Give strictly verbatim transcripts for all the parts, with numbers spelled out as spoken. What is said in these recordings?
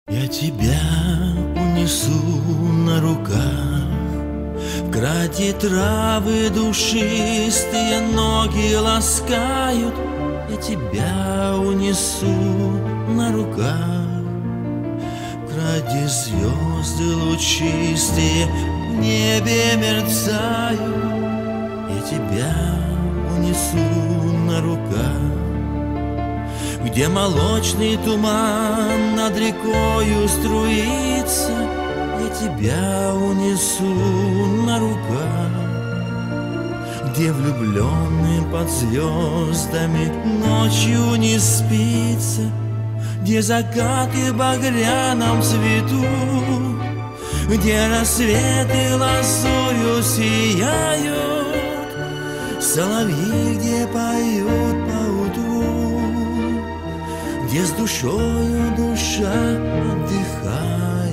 Я тебя унесу на руках, в граде травы душистые ноги ласкают. Я тебя унесу на руках, в граде звезды лучистые в небе мерцают. Я тебя унесу на руках, где молочный туман над рекою струится. Я тебя унесу на руках, где влюбленным под звездами ночью не спится, где закаты в багряном цвету, где рассветы лазурью сияют, соловьи где поют поутру, где с душою душа отдыхает.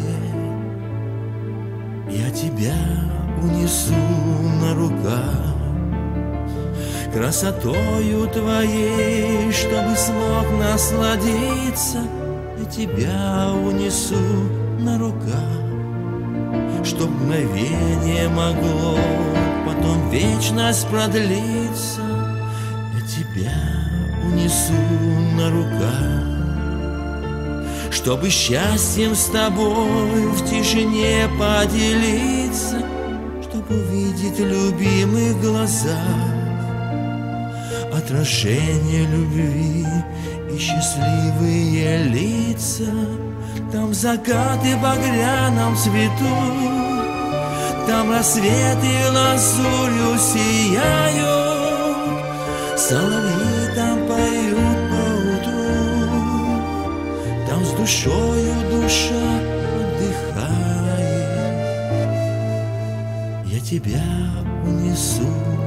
Я тебя унесу на руках, красотою твоей, чтобы смог насладиться. Я тебя унесу на руках, чтоб мгновение могло потом вечность продлиться. Я тебя унесу на руках, чтобы счастьем с тобой в тишине поделиться, чтоб увидеть в любимых глазах отражение любви и счастливые лица. Там закаты в багряном цвету, там рассветы лазурью сияют, соловьи там поют поутру, там с душою душа отдыхает. Я тебя унесу